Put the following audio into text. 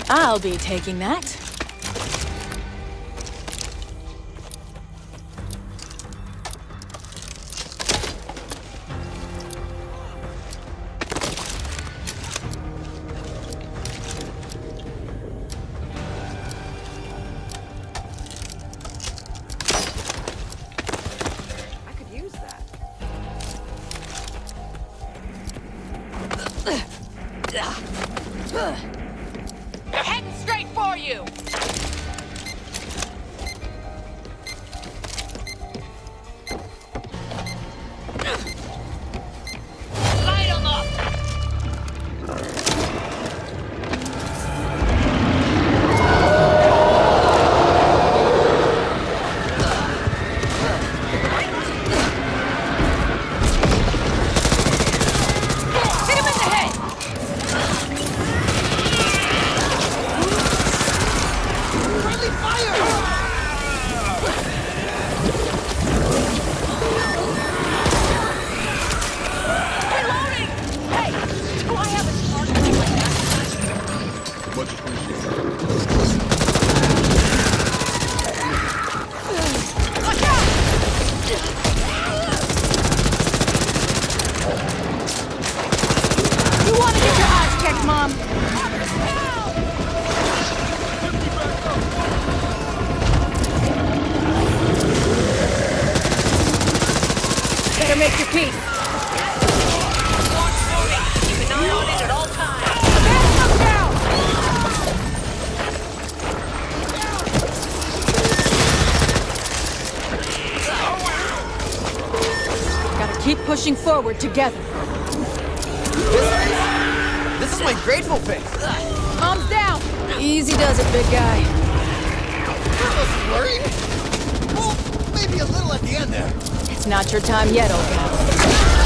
I'll be taking that. They're heading straight for you! Light 'em up! Hit him in the head! Friendly fire! Reloading! Hey! Do I have a smart gun like that? Much appreciated. Watch out! You want to get your eyes checked, Mom? Better make your peace. Launch loading! Keep an eye on it at all times! Back up down! Gotta keep pushing forward together. This is my grateful face. Mom's down! Easy does it, big guy. Worried? Well, maybe a little at the end there. It's not your time yet, old guy.